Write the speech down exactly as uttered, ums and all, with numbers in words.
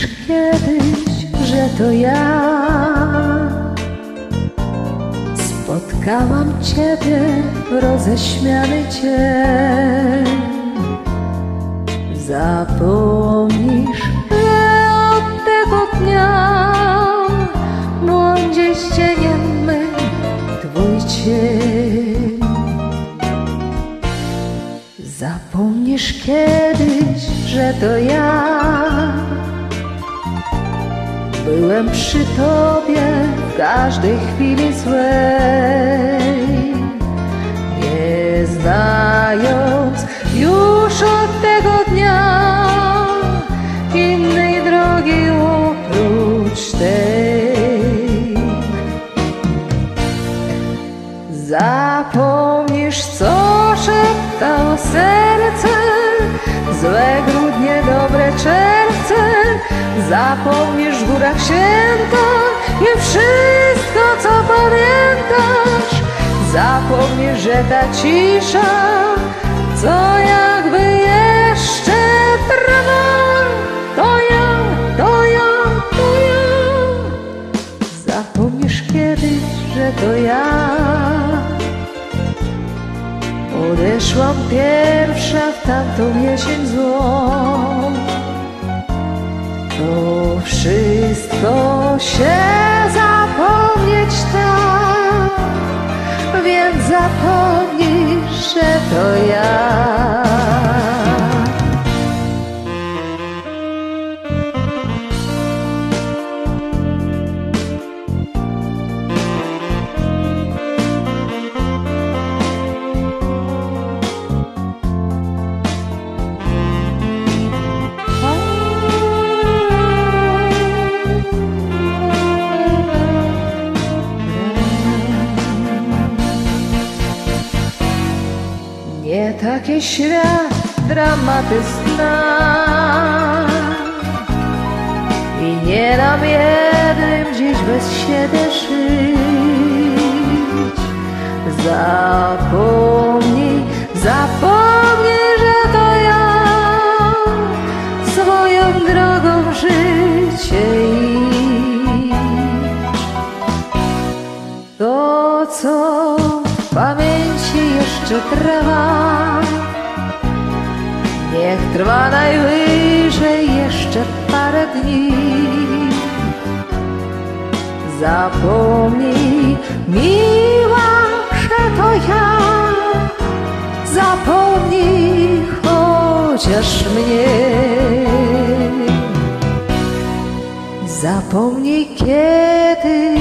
Zapomnisz kiedyś, że to ja spotkałam ciebie w roześmiany dzień. Zapomnisz, że od tego dnia błądzie z cieniem mym twój cień. Zapomnisz kiedyś, że to ja byłem przy tobie w każdej chwili złej, nie znając już od tego dnia innej drogi oprócz tej. Zapomnisz, co szeptało serce, złe grudnie, dobre czerwce. Zapomnisz w górach święta i wszystko, co pamiętasz. Zapomnisz, że ta cisza, co jakby jeszcze trwa, to ja, to ja, to ja. Zapomnisz kiedyś, że to ja odeszłam pierwsza w tamtą jesień złą. To wszystko się zapomnieć da, więc zapomnisz, że to ja. Nie taki świat dramaty zna i nie nam jednym dziś bez siebie żyć. Zapomnij, zapomnij, że to ja swoją drogą życie idź. To, co w pamięci jeszcze trwa, niech trwa najwyżej jeszcze parę dni. Zapomnij, miła, że to ja, zapomnij chociaż mnie. Zapomnij kiedyś,